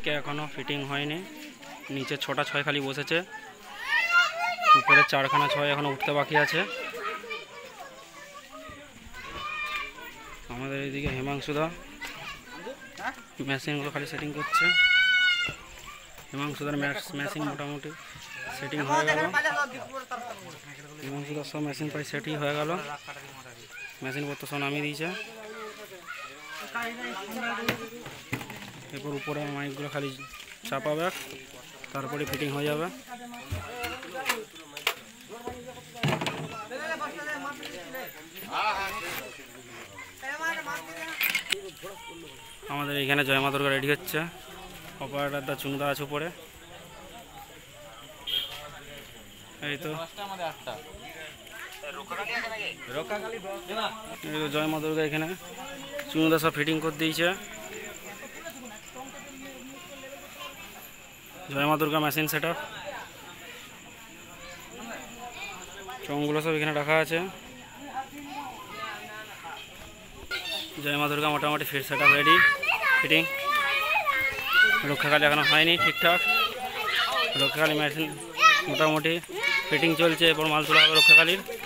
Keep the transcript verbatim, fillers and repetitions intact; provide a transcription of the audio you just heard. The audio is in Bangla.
দিকে এখনো ফিটিং হয়নি, নিচে ছটা ছয় খালি বসেছে, উপরে চারখানা ছয় এখনো উঠতে বাকি আছে। আমাদের এইদিকে হিমাংশুদা মেশিনগুলো খালি সেটিং করছে। হিমাংশুদার মেশিন মোটামুটি সেটিং হয়ে গেল। হিমাংশুদার সব মেশিন প্রায় সেটিং হয়ে গেল, মেশিনপত্র সব নামিয়ে দিয়েছে। এরপর উপরে মাইকগুলো খালি চাপাবে, তারপরে ফিটিং হয়ে যাবে। আমাদের এখানে জয় মা দুর্গা রেডি হচ্ছে, অপারেটরদা চুনুদা আছে উপরে। এই তো জয় মা দুর্গা এখানে চুনুদা সব ফিটিং করে দিয়েছে। জয় মা দুর্গা মেশিন সেট আপ, চংগুলো সব এখানে রাখা আছে। জয় মা দুর্গা মোটামুটি fit set up ready fitting. Rakshakali এখনো হয়নি ঠিকঠাক, রক্ষাকালী মেশিন মোটামুটি ফিটিং চলছে, এরপর মাল তোলা হবে রক্ষাকালীর।